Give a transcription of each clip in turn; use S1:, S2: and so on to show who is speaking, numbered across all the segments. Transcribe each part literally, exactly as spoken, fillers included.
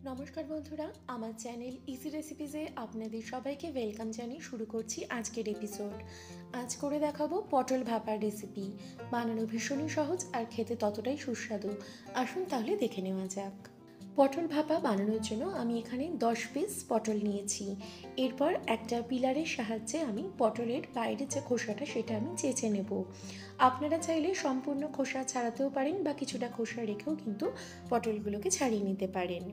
S1: নমস্কার বন্ধুরা, আমার চ্যানেল ইজি রেসিপিজে আপনাদের সবাইকে ওয়েলকাম জানিয়ে শুরু করছি আজকের এপিসোড। আজ করে দেখাবো পটল ভাপার রেসিপি। বানানো ভীষণই সহজ আর খেতে ততটাই সুস্বাদু। আসুন তাহলে দেখে নেওয়া যাক। পটল ভাপা বানানোর জন্য আমি এখানে দশ পিস পটল নিয়েছি। এরপর একটা পিলারের সাহায্যে আমি পটলের বাইরের যে খোসাটা সেটা আমি চেঁচে নেব। আপনারা চাইলে সম্পূর্ণ খোসা ছাড়াতেও পারেন বা কিছুটা খোসা রেখেও কিন্তু পটলগুলোকে ছাড়িয়ে নিতে পারেন।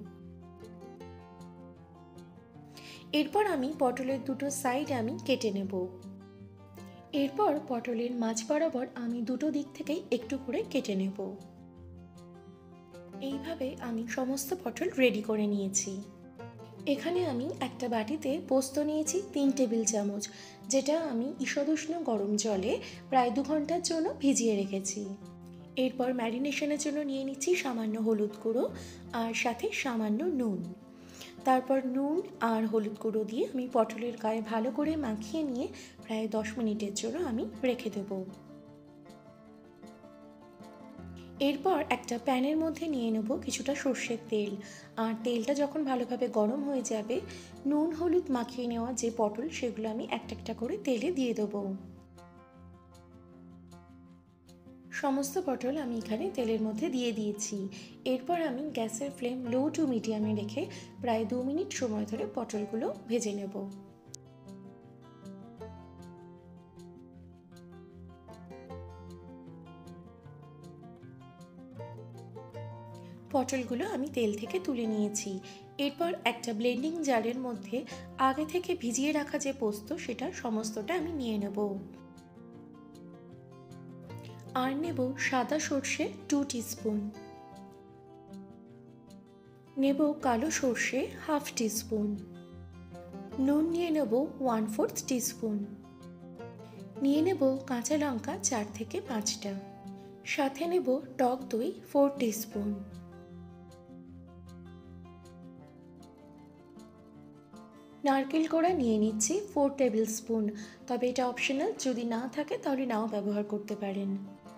S1: এরপর আমি পটলের দুটো সাইড আমি কেটে নেব। এরপর পটলের মাঝ বরাবর আমি দুটো দিক থেকেই একটু করে কেটে নেব। এইভাবে আমি সমস্ত পটল রেডি করে নিয়েছি। এখানে আমি একটা বাটিতে পোস্ত নিয়েছি তিন টেবিল চামচ, যেটা আমি ঈষদুষ্ণ গরম জলে প্রায় দু ঘন্টার জন্য ভিজিয়ে রেখেছি। এরপর ম্যারিনেশনের জন্য নিয়ে নিচ্ছি সামান্য হলুদ গুঁড়ো আর সাথে সামান্য নুন। তারপর নুন আর হলুদ গুঁড়ো দিয়ে আমি পটলের গায়ে ভালো করে মাখিয়ে নিয়ে প্রায় দশ মিনিটের জন্য আমি রেখে দেব। এরপর একটা প্যানের মধ্যে নিয়ে নেব কিছুটা সর্ষের তেল, আর তেলটা যখন ভালোভাবে গরম হয়ে যাবে নুন হলুদ মাখিয়ে নেওয়া যে পটল সেগুলো আমি একটা একটা করে তেলে দিয়ে দেবো। সমস্ত পটল আমি এখানে তেলের মধ্যে দিয়ে দিয়েছি। এরপর আমি গ্যাসের ফ্লেম লো টু মিডিয়ামে রেখে প্রায় দু মিনিট সময় ধরে পটলগুলো ভেজে নেব। পটলগুলো আমি তেল থেকে তুলে নিয়েছি। এরপর একটা ব্লেন্ডিং জারের মধ্যে আগে থেকে ভিজিয়ে রাখা যে পোস্ত সেটা সমস্তটা আমি নিয়ে নেব। আর নেব সাদা সর্ষে টু টিস্পুন, নেব কালো সর্ষে হাফ টিস্পুন, নুন নিয়ে নেব ওয়ান ফোর্থ টিস্পুন, নিয়ে নেব কাঁচা লঙ্কা চার থেকে পাঁচটা, সাথে নেব টক দই ফোর টিস্পুন। নারকেল কোড়া নিয়ে নিচ্ছি ফোর টেবিল স্পুন, তবে এটা অপশনাল, যদি না থাকে তাহলে নাও ব্যবহার করতে পারেন।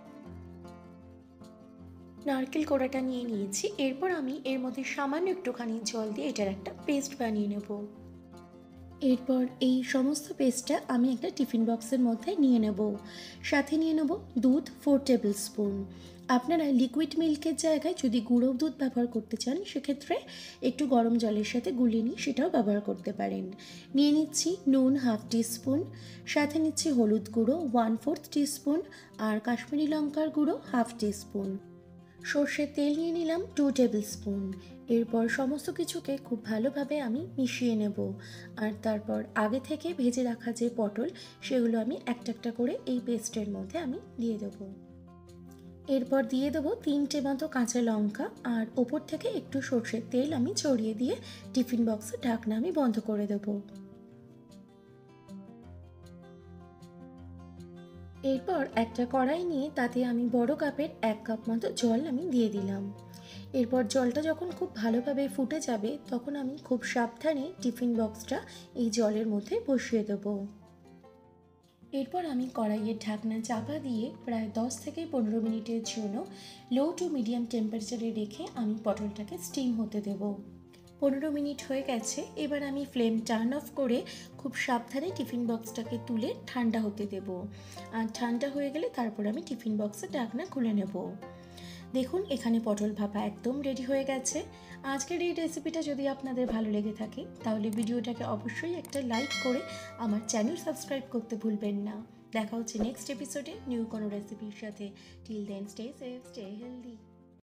S1: নারকেল কোড়াটা নিয়ে নিয়েছি। এরপর আমি এর মধ্যে সামান্য একটুখানি জল দিয়ে এটার একটা পেস্ট বানিয়ে নেব। এরপর এই সমস্ত পেস্টটা আমি একটা টিফিন বক্সের মধ্যে নিয়ে নেব। সাথে নিয়ে নেব দুধ ফোর টেবিল স্পুন। আপনারা লিকুইড মিল্কের জায়গায় যদি গুঁড়ো দুধ ব্যবহার করতে চান সেক্ষেত্রে একটু গরম জলের সাথে গুলিয়ে নিয়ে সেটাও ব্যবহার করতে পারেন। নিয়ে নিচ্ছি নুন হাফ টিস্পুন, সাথে নিচ্ছি হলুদ গুঁড়ো ওয়ান ফোর্থ টিস্পুন আর কাশ্মীরি লঙ্কার গুঁড়ো হাফ টিস্পুন। সর্ষের তেল নিয়ে নিলাম টু টেবিল স্পুন। এরপর সমস্ত কিছুকে খুব ভালোভাবে আমি মিশিয়ে নেব। আর তারপর আগে থেকে ভেজে রাখা যে পটল সেগুলো আমি একটা একটা করে এই পেস্টের মধ্যে আমি দিয়ে দেব। এরপর দিয়ে দেবো তিনটে মতো কাঁচা লঙ্কা আর ওপর থেকে একটু সর্ষের তেল আমি ছড়িয়ে দিয়ে টিফিন বক্সের ঢাকনা আমি বন্ধ করে দেবো। এরপর একটা কড়াই নিয়ে তাতে আমি বড় কাপের এক কাপ মতো জল আমি দিয়ে দিলাম। এরপর জলটা যখন খুব ভালোভাবে ফুটে যাবে তখন আমি খুব সাবধানে টিফিন বক্সটা এই জলের মধ্যে বসিয়ে দেব। এরপর আমি কড়াইয়ের ঢাকনা চাপা দিয়ে প্রায় দশ থেকে পনেরো মিনিটের জন্য লো টু মিডিয়াম টেম্পারেচারে রেখে আমি পটলটাকে স্টিম হতে দেব। পনেরো মিনিট হয়ে গেছে। এবার আমি ফ্লেম টার্ন অফ করে খুব সাবধানে টিফিন বক্সটাকে তুলে ঠান্ডা হতে দেব। আর ঠান্ডা হয়ে গেলে তারপর আমি টিফিন বক্সের ঢাকনা খুলে নেব। দেখুন এখানে পটল ভাপা একদম রেডি হয়ে গেছে। আজকের এই রেসিপিটা যদি আপনাদের ভালো লেগে থাকে তাহলে ভিডিওটাকে অবশ্যই একটা লাইক করে আমার চ্যানেল সাবস্ক্রাইব করতে ভুলবেন না। দেখা হচ্ছে নেক্সট এপিসোডে নিউ কোনো রেসিপির সাথে। Till then stay safe, stay healthy.